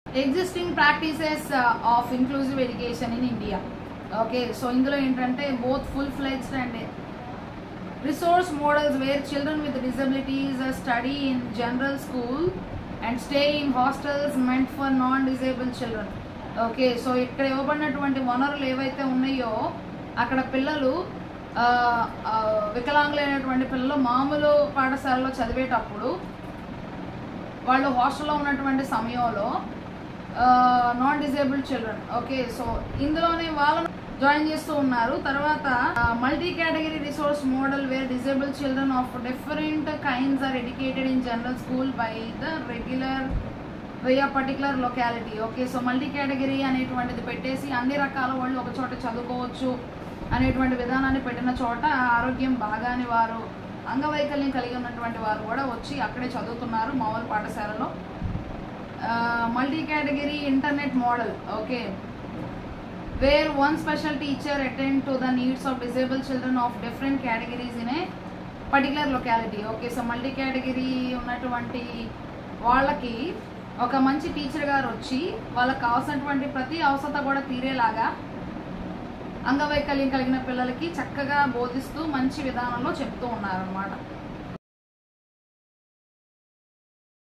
existing practices of inclusive education in India. Okay, so ఇందులో ఏంటంటే both full-fledged and resource models where children with disabilities study in general school and stay in hostels meant for non-disabled children. Okay, so ఇక్కడ ఇవ్వబడినటువంటి వనరులు ఏవైతే ఉన్నాయో అక్కడ పిల్లలు వికలాంగులైనటువంటి పిల్లలు మామూలు పాఠశాలలో చదివేటప్పుడు వాళ్ళు హాస్టల్లో ఉన్నటువంటి సమయంలో non disabled children, okay, so ఇందులోనే వాళ్ళను జాయిన్ చేస్తూ ఉన్నారు. తర్వాత multi category resource model where disabled children of different kinds are educated in general school by the regular way particular locality. Okay, so multi category అనేటువంటిది పెట్టేసి అన్ని రకాల వాళ్ళు ఒక చోట చదువుకోవచ్చు అనేటువంటి విధానాన్ని పెట్టిన చోట ఆరోగ్యం బాగాని వారు, అంగవైకల్యం కలిగి ఉన్నటువంటి వారు కూడా వచ్చి అక్కడే చదువుతున్నారు మామూలు పాఠశాలలో. Multi category internet model, okay, where one special teacher attend to the needs of disable children of different categories in a particular locality. Okay, so multi category ఉన్నటువంటి వాళ్ళకి ఒక మంచి టీచర్ గారు వచ్చి వాళ్ళకి కావాల్సినటువంటి ప్రతి అవసరత కూడా తీరేలాగా అంగవైకల్యం కలిగిన పిల్లలకి చక్కగా బోధిస్తూ మంచి విధానంలో చెప్తూ ఉన్నారన్నమాట.